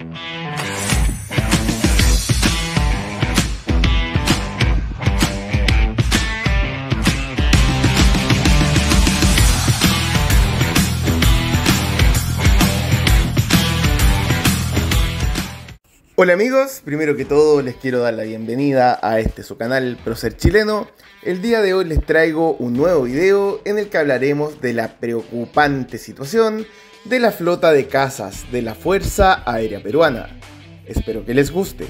Hola amigos, primero que todo les quiero dar la bienvenida a su canal Prócer Chileno. El día de hoy les traigo un nuevo video en el que hablaremos de la preocupante situación de la flota de cazas de la Fuerza Aérea Peruana. Espero que les guste.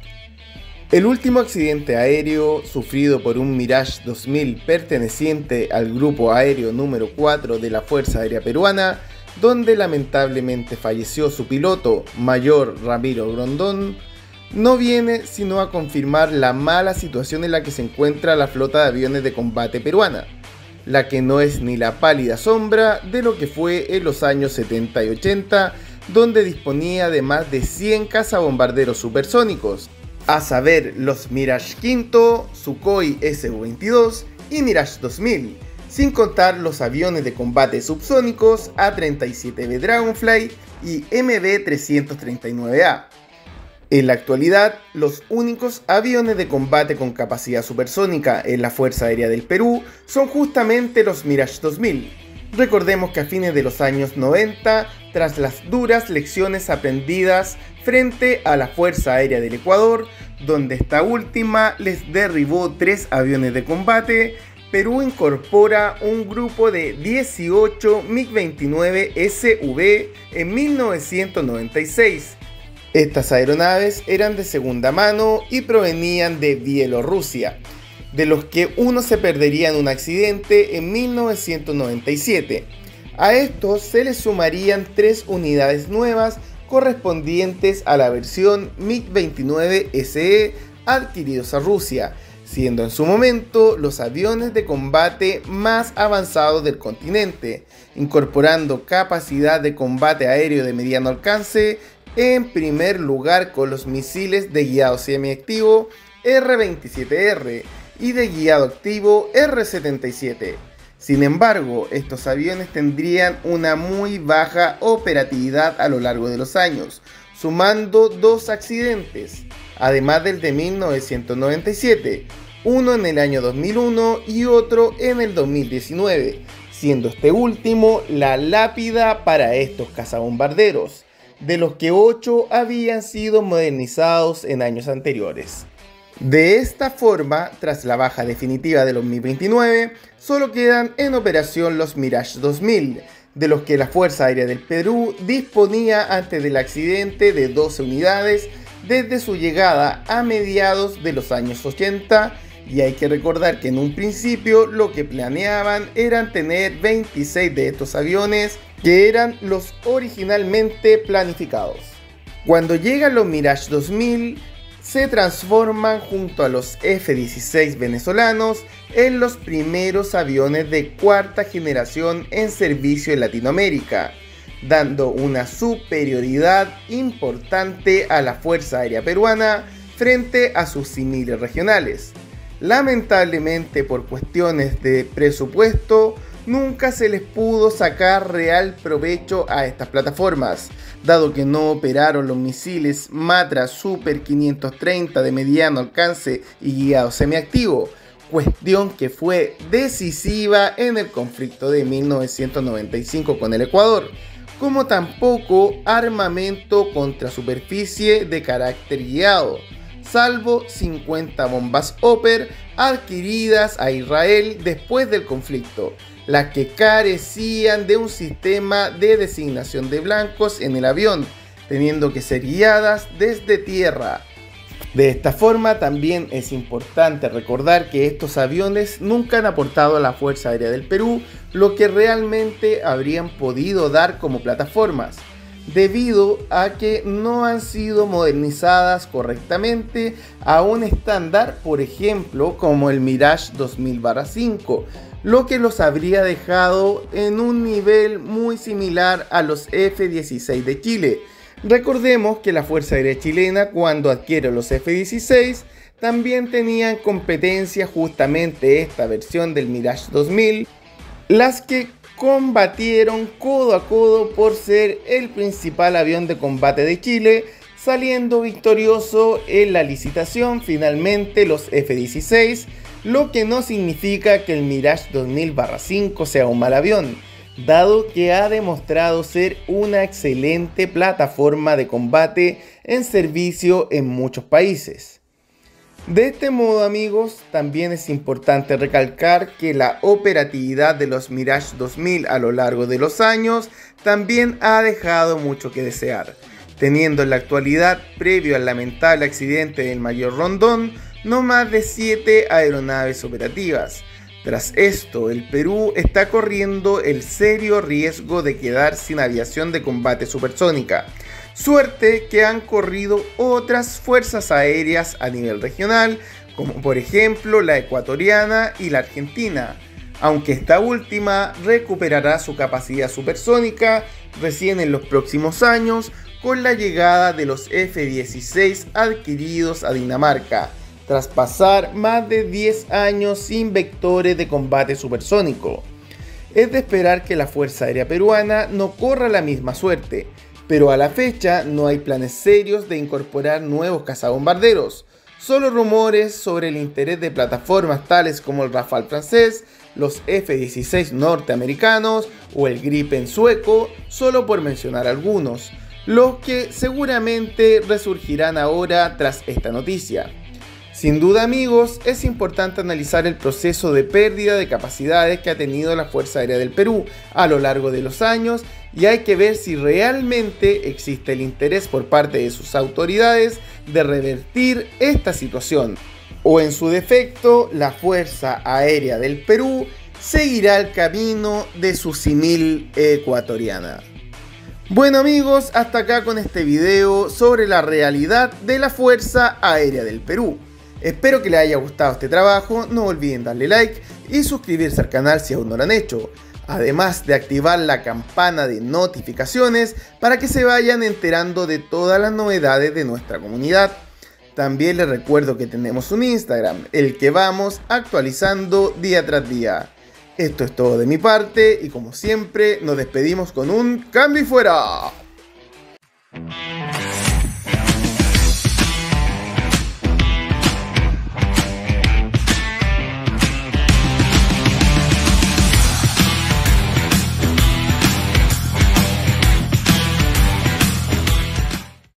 El último accidente aéreo sufrido por un Mirage 2000 perteneciente al Grupo Aéreo número 4 de la Fuerza Aérea Peruana, donde lamentablemente falleció su piloto, Mayor Ramiro Grondón, no viene sino a confirmar la mala situación en la que se encuentra la flota de aviones de combate peruana, la que no es ni la pálida sombra de lo que fue en los años 70 y 80, donde disponía de más de 100 cazabombarderos supersónicos, a saber los Mirage V, Sukhoi Su-22 y Mirage 2000, sin contar los aviones de combate subsónicos A-37B Dragonfly y MB-339A. En la actualidad, los únicos aviones de combate con capacidad supersónica en la Fuerza Aérea del Perú son justamente los Mirage 2000. Recordemos que a fines de los años 90, tras las duras lecciones aprendidas frente a la Fuerza Aérea del Ecuador, donde esta última les derribó 3 aviones de combate, Perú incorpora un grupo de 18 MiG-29 SV en 1996. Estas aeronaves eran de segunda mano y provenían de Bielorrusia, de los que uno se perdería en un accidente en 1997. A estos se les sumarían 3 unidades nuevas correspondientes a la versión MiG-29 SE adquiridos a Rusia, siendo en su momento los aviones de combate más avanzados del continente, incorporando capacidad de combate aéreo de mediano alcance, en primer lugar con los misiles de guiado semiactivo R-27R y de guiado activo R-77. Sin embargo, estos aviones tendrían una muy baja operatividad a lo largo de los años, sumando 2 accidentes, además del de 1997, uno en el año 2001 y otro en el 2019, siendo este último la lápida para estos cazabombarderos, de los que 8 habían sido modernizados en años anteriores. De esta forma, tras la baja definitiva de los MiG-29, solo quedan en operación los Mirage 2000, de los que la Fuerza Aérea del Perú disponía antes del accidente de 12 unidades desde su llegada a mediados de los años 80, y hay que recordar que en un principio lo que planeaban eran tener 26 de estos aviones, que eran los originalmente planificados. Cuando llegan los Mirage 2000, se transforman junto a los F-16 venezolanos en los primeros aviones de cuarta generación en servicio en Latinoamérica, dando una superioridad importante a la Fuerza Aérea Peruana frente a sus similares regionales. Lamentablemente, por cuestiones de presupuesto, nunca se les pudo sacar real provecho a estas plataformas, dado que no operaron los misiles Matra Super 530 de mediano alcance y guiado semiactivo, cuestión que fue decisiva en el conflicto de 1995 con el Ecuador, como tampoco armamento contra superficie de carácter guiado, salvo 50 bombas Hopper adquiridas a Israel después del conflicto, las que carecían de un sistema de designación de blancos en el avión, teniendo que ser guiadas desde tierra. De esta forma, también es importante recordar que estos aviones nunca han aportado a la Fuerza Aérea del Perú lo que realmente habrían podido dar como plataformas, debido a que no han sido modernizadas correctamente a un estándar, por ejemplo, como el Mirage 2000-5, lo que los habría dejado en un nivel muy similar a los F-16 de Chile. Recordemos que la Fuerza Aérea Chilena, cuando adquiere los F-16, también tenían competencia justamente esta versión del Mirage 2000, las que combatieron codo a codo por ser el principal avión de combate de Chile, saliendo victorioso en la licitación finalmente los F-16, lo que no significa que el Mirage 2000-5 sea un mal avión, dado que ha demostrado ser una excelente plataforma de combate en servicio en muchos países. De este modo, amigos, también es importante recalcar que la operatividad de los Mirage 2000 a lo largo de los años también ha dejado mucho que desear, teniendo en la actualidad, previo al lamentable accidente del Mayor Rondón, no más de 7 aeronaves operativas. Tras esto, el Perú está corriendo el serio riesgo de quedar sin aviación de combate supersónica, suerte que han corrido otras fuerzas aéreas a nivel regional, como por ejemplo la ecuatoriana y la argentina, aunque esta última recuperará su capacidad supersónica recién en los próximos años con la llegada de los F-16 adquiridos a Dinamarca, tras pasar más de 10 años sin vectores de combate supersónico. Es de esperar que la Fuerza Aérea Peruana no corra la misma suerte, pero a la fecha no hay planes serios de incorporar nuevos cazabombarderos, solo rumores sobre el interés de plataformas tales como el Rafale francés, los F-16 norteamericanos o el Gripen sueco, solo por mencionar algunos, los que seguramente resurgirán ahora tras esta noticia. Sin duda, amigos, es importante analizar el proceso de pérdida de capacidades que ha tenido la Fuerza Aérea del Perú a lo largo de los años y hay que ver si realmente existe el interés por parte de sus autoridades de revertir esta situación. O en su defecto, la Fuerza Aérea del Perú seguirá el camino de su símil ecuatoriana. Bueno, amigos, hasta acá con este video sobre la realidad de la Fuerza Aérea del Perú. Espero que les haya gustado este trabajo, no olviden darle like y suscribirse al canal si aún no lo han hecho, además de activar la campana de notificaciones para que se vayan enterando de todas las novedades de nuestra comunidad. También les recuerdo que tenemos un Instagram, el que vamos actualizando día tras día. Esto es todo de mi parte y como siempre nos despedimos con un cambio y fuera.